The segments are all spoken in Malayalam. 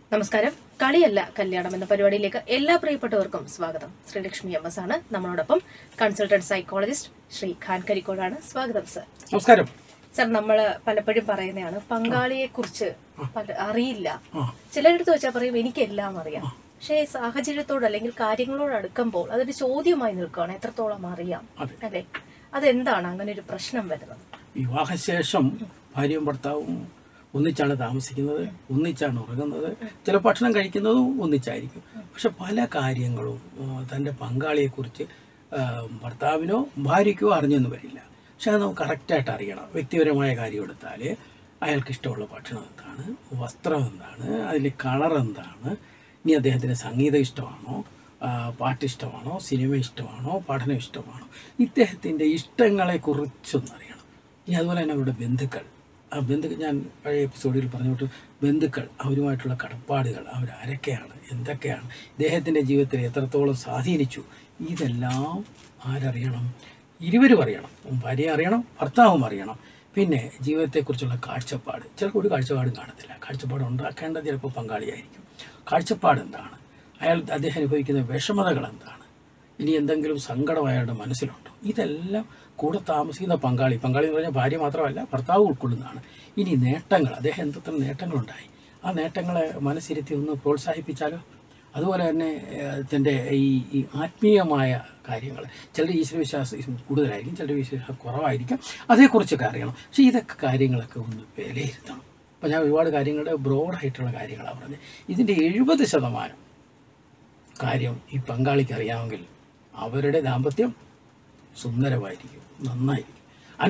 നമസ്കാരം. കളിയല്ല കല്യാണം എന്ന പരിപാടിയിലേക്ക് എല്ലാ പ്രിയപ്പെട്ടവർക്കും സ്വാഗതം. ശ്രീലക്ഷ്മി എം എസ് ആണ് നമ്മളോടൊപ്പം. കൺസൾട്ടന്റ് സൈക്കോളജിസ്റ്റ് ശ്രീ ഖാൻ കരിക്കോടാണ്. സ്വാഗതം സർ. നമസ്കാരം സർ. നമ്മൾ പലപ്പോഴും പറയുന്നതാണ് പങ്കാളിയെ കുറിച്ച് അറിയില്ല. ചിലരെടുത്ത് വെച്ചാൽ പറയും എനിക്കെല്ലാം അറിയാം. പക്ഷേ സാഹചര്യത്തോട് അല്ലെങ്കിൽ കാര്യങ്ങളോട് അടുക്കുമ്പോൾ അതൊരു ചോദ്യമായി നിൽക്കുകയാണ്, എത്രത്തോളം അറിയാം. അതെ, അതെന്താണ് അങ്ങനെ ഒരു പ്രശ്നം വരുന്നത്? വിവാഹശേഷം ഭാര്യയും ഭർത്താവും ഒന്നിച്ചാണ് താമസിക്കുന്നത്, ഒന്നിച്ചാണ് ഉറങ്ങുന്നത്, ചില ഭക്ഷണം കഴിക്കുന്നതും ഒന്നിച്ചായിരിക്കും. പക്ഷെ പല കാര്യങ്ങളും തൻ്റെ പങ്കാളിയെക്കുറിച്ച് ഭർത്താവിനോ ഭാര്യയ്ക്കോ അറിഞ്ഞെന്ന് വരില്ല. പക്ഷെ അത് നമുക്ക് കറക്റ്റായിട്ട് അറിയണം. വ്യക്തിപരമായ കാര്യം എടുത്താൽ അയാൾക്ക് ഇഷ്ടമുള്ള ഭക്ഷണം എന്താണ്, വസ്ത്രം എന്താണ്, അതിൽ കളർ എന്താണ്, ഇനി അദ്ദേഹത്തിന് സംഗീതം ഇഷ്ടമാണോ, പാട്ടിഷ്ടമാണോ, സിനിമ ഇഷ്ടമാണോ, പഠനം ഇഷ്ടമാണോ, ഇദ്ദേഹത്തിൻ്റെ ഇഷ്ടങ്ങളെക്കുറിച്ചൊന്നറിയണം. ഇനി അതുപോലെ തന്നെ അവരുടെ ബന്ധുക്കൾ, ഞാൻ പഴയ എപ്പിസോഡിൽ പറഞ്ഞിട്ട് ബന്ധുക്കൾ, അവരുമായിട്ടുള്ള കടപ്പാടുകൾ, അവരാരൊക്കെയാണ്, എന്തൊക്കെയാണ്, ഇദ്ദേഹത്തിൻ്റെ ജീവിതത്തിൽ എത്രത്തോളം സ്വാധീനിച്ചു, ഇതെല്ലാം ആരറിയണം? ഇരുവരും അറിയണം. ഭാര്യ അറിയണം, ഭർത്താവും അറിയണം. പിന്നെ ജീവിതത്തെക്കുറിച്ചുള്ള കാഴ്ചപ്പാട്, ചിലപ്പോൾ ഒരു കാഴ്ചപ്പാടും കാണത്തില്ല. കാഴ്ചപ്പാട് ഉണ്ടാക്കേണ്ടത് ചിലപ്പോൾ പങ്കാളിയായിരിക്കും. കാഴ്ചപ്പാട് എന്താണ്, അദ്ദേഹം അനുഭവിക്കുന്ന വിഷമതകൾ എന്താണ്, ഇനി എന്തെങ്കിലും സങ്കടം അയാളുടെ മനസ്സിലുണ്ടോ, ഇതെല്ലാം കൂടെ താമസിക്കുന്ന പങ്കാളി എന്ന് പറഞ്ഞാൽ ഭാര്യ മാത്രമല്ല ഭർത്താവ് ഉൾക്കൊള്ളുന്നതാണ്. ഇനി നേട്ടങ്ങൾ, അദ്ദേഹം എന്തൊക്കെ നേട്ടങ്ങളുണ്ടായി, ആ നേട്ടങ്ങളെ മനസ്സിരുത്തി ഒന്ന് പ്രോത്സാഹിപ്പിച്ചാലോ. അതുപോലെ തന്നെ തൻ്റെ ഈ ആത്മീയമായ കാര്യങ്ങൾ, ചിലർ ഈശ്വരവിശ്വാസം കൂടുതലായിരിക്കും, ചിലർ വിശ്വാസം കുറവായിരിക്കും, അതേക്കുറിച്ചൊക്കെ അറിയണം. പക്ഷേ ഇതൊക്കെ കാര്യങ്ങളൊക്കെ ഒന്ന് വിലയിരുത്തണം. അപ്പോൾ ഞാൻ ഒരുപാട് കാര്യങ്ങളുടെ ബ്രോഡായിട്ടുള്ള കാര്യങ്ങളാണ് പറഞ്ഞത്. ഇതിൻ്റെ 70% കാര്യം ഈ പങ്കാളിക്ക് അറിയാമെങ്കിൽ അവരുടെ ദാമ്പത്യം സുന്ദരമായിരിക്കും, നന്നായിരിക്കും.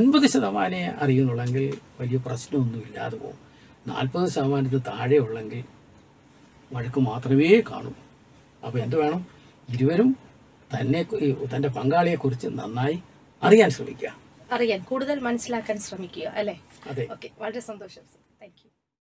50% അറിയുന്നുള്ളെങ്കിൽ വലിയ പ്രശ്നമൊന്നും ഇല്ലാതെ പോകും. 40% താഴെ ഉള്ളെങ്കിൽ വഴക്ക് മാത്രമേ കാണൂ. അപ്പോൾ എന്ത് വേണം? ഇരുവരും തൻ്റെ പങ്കാളിയെക്കുറിച്ച് നന്നായി അറിയാൻ ശ്രമിക്കുക, കൂടുതൽ മനസ്സിലാക്കാൻ ശ്രമിക്കുക, അല്ലേ? അതെ. ഓക്കെ, വളരെ സന്തോഷം സർ. Thank you.